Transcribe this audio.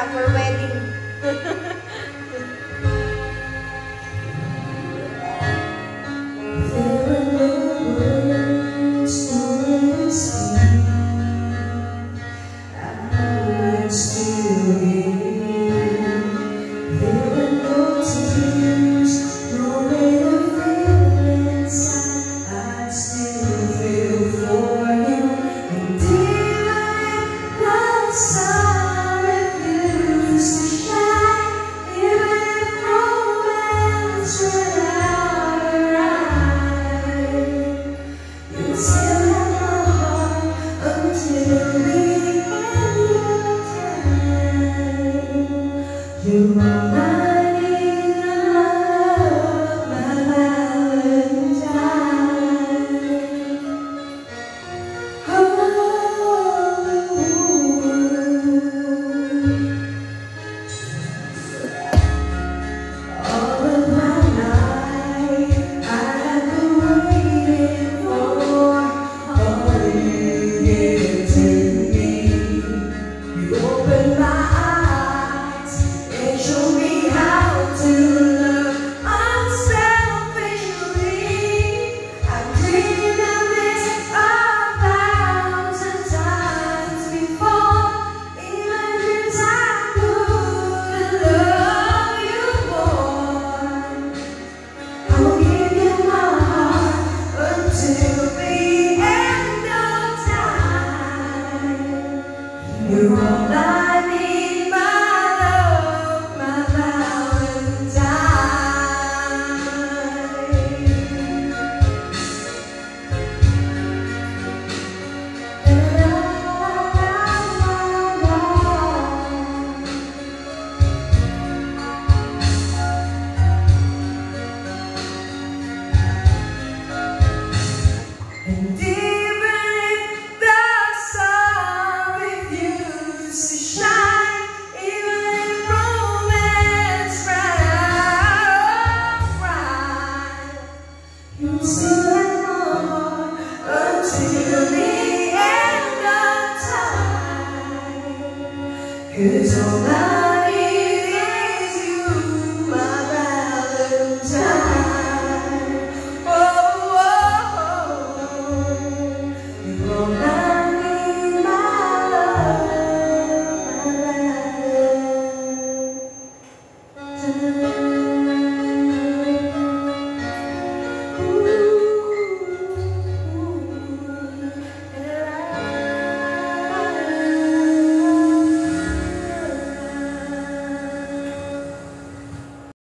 Yeah, for wedding. You're all I need, my love, my Valentine. And even if the sun refuses to shine, even if romance bright, you still have my heart until the end of time. 'Cause all I